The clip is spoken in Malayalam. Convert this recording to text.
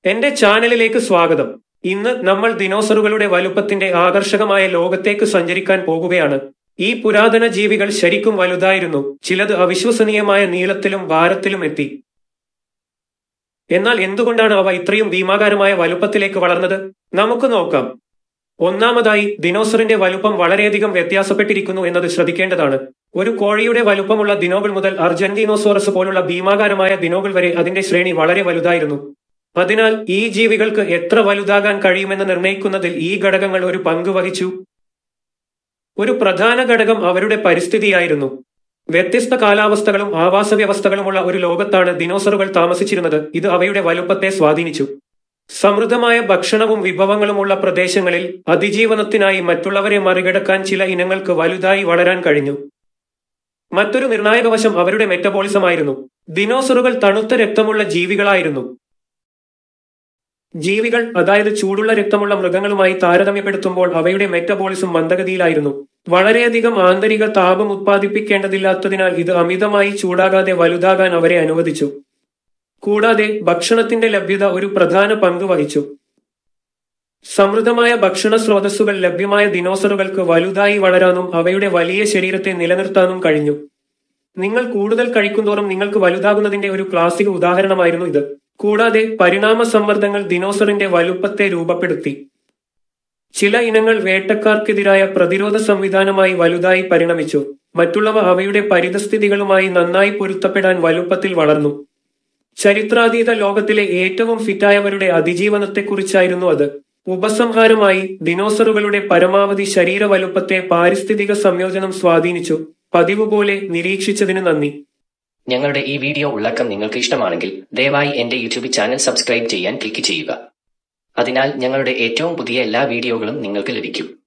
എന്റെ ചാനലിലേക്ക് സ്വാഗതം. ഇന്ന് നമ്മൾ ദിനോസറുകളുടെ വലുപ്പത്തിന്റെ ആകർഷകമായ ലോകത്തേക്ക് സഞ്ചരിക്കാൻ പോകുകയാണ്. ഈ പുരാതന ജീവികൾ ശരിക്കും വലുതായിരുന്നു. ചിലത് അവിശ്വസനീയമായ നീളത്തിലും ഭാരത്തിലും എത്തി. എന്നാൽ എന്തുകൊണ്ടാണ് അവ ഇത്രയും ഭീമാകാരമായ വലുപ്പത്തിലേക്ക് വളർന്നത്? നമുക്ക് നോക്കാം. ഒന്നാമതായി, ദിനോസറിന്റെ വലുപ്പം വളരെയധികം വ്യത്യാസപ്പെട്ടിരിക്കുന്നു എന്നത് ശ്രദ്ധിക്കേണ്ടതാണ്. ഒരു കോഴിയുടെ വലുപ്പമുള്ള ദിനോകൾ മുതൽ അർജന്റീനോസോറസ് പോലുള്ള ഭീമാകാരമായ ദിനോകൾ വരെ അതിന്റെ ശ്രേണി വളരെ വലുതായിരുന്നു. അതിനാൽ ഈ ജീവികൾക്ക് എത്ര വലുതാകാൻ കഴിയുമെന്ന് നിർണ്ണയിക്കുന്നതിൽ ഈ ഘടകങ്ങൾ ഒരു പങ്ക് വഹിച്ചു. ഒരു പ്രധാന ഘടകം അവരുടെ പരിസ്ഥിതിയായിരുന്നു. വ്യത്യസ്ത കാലാവസ്ഥകളും ആവാസ വ്യവസ്ഥകളുമുള്ള ഒരു ലോകത്താണ് ദിനോസറുകൾ താമസിച്ചിരുന്നത്. ഇത് അവയുടെ വലുപ്പത്തെ സ്വാധീനിച്ചു. സമൃദ്ധമായ ഭക്ഷണവും വിഭവങ്ങളുമുള്ള പ്രദേശങ്ങളിൽ അതിജീവനത്തിനായി മറ്റുള്ളവരെ മറികടക്കാൻ ചില ഇനങ്ങൾക്ക് വലുതായി വളരാൻ കഴിഞ്ഞു. മറ്റൊരു നിർണായക വശം അവരുടെ മെറ്റബോളിസമായിരുന്നു. ദിനോസറുകൾ തണുത്ത രക്തമുള്ള ജീവികളായിരുന്നു. ജീവികൾ, അതായത് ചൂടുള്ള രക്തമുള്ള മൃഗങ്ങളുമായി താരതമ്യപ്പെടുത്തുമ്പോൾ അവയുടെ മെറ്റബോളിസം മന്ദഗതിയിലായിരുന്നു. വളരെയധികം ആന്തരിക താപം ഉത്പാദിപ്പിക്കേണ്ടതില്ലാത്തതിനാൽ ഇത് അമിതമായി ചൂടാകാതെ വലുതാകാൻ അവരെ അനുവദിച്ചു. കൂടാതെ ഭക്ഷണത്തിന്റെ ലഭ്യത ഒരു പ്രധാന പങ്ക് വഹിച്ചു. സമൃദ്ധമായ ഭക്ഷണ സ്രോതസ്സുകൾ ലഭ്യമായ ദിനോസറുകൾക്ക് വലുതായി വളരാനും അവയുടെ വലിയ ശരീരത്തെ നിലനിർത്താനും കഴിഞ്ഞു. നിങ്ങൾ കൂടുതൽ കഴിക്കുന്തോറും നിങ്ങൾക്ക് വലുതാകുന്നതിന്റെ ഒരു ക്ലാസിക് ഉദാഹരണമായിരുന്നു ഇത്. കൂടാതെ പരിണാമ സമ്മർദ്ദങ്ങൾ ദിനോസറിന്റെ വലുപ്പത്തെ രൂപപ്പെടുത്തി. ചില ഇനങ്ങൾ വേട്ടക്കാർക്കെതിരായ പ്രതിരോധ സംവിധാനമായി വലുതായി പരിണമിച്ചു. മറ്റുള്ളവ അവയുടെ പരിതസ്ഥിതികളുമായി നന്നായി പൊരുത്തപ്പെടാൻ വലുപ്പത്തിൽ വളർന്നു. ചരിത്രാതീത ലോകത്തിലെ ഏറ്റവും ഫിറ്റായവരുടെ അതിജീവനത്തെക്കുറിച്ചായിരുന്നു അത്. ഉപസംഹാരമായി, ദിനോസറുകളുടെ പരമാവധി ശരീര വലുപ്പത്തെ പാരിസ്ഥിതിക സംയോജനം സ്വാധീനിച്ചു. പതിവ് പോലെ നിരീക്ഷിച്ചതിന് നന്ദി. ഞങ്ങളുടെ ഈ വീഡിയോ ഉള്ളടക്കം നിങ്ങൾക്ക് ഇഷ്ടമാണെങ്കിൽ ദയവായി എന്റെ യൂട്യൂബ് ചാനൽ സബ്സ്ക്രൈബ് ചെയ്യാൻ ക്ലിക്ക് ചെയ്യുക. അതിനാൽ ഞങ്ങളുടെ ഏറ്റവും പുതിയ എല്ലാ വീഡിയോകളും നിങ്ങൾക്ക് ലഭിക്കും.